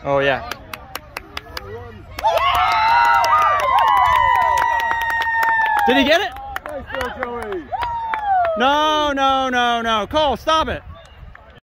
Oh, yeah. Did he get it? Nice, Joey. No, no, no, no. Cole, stop it.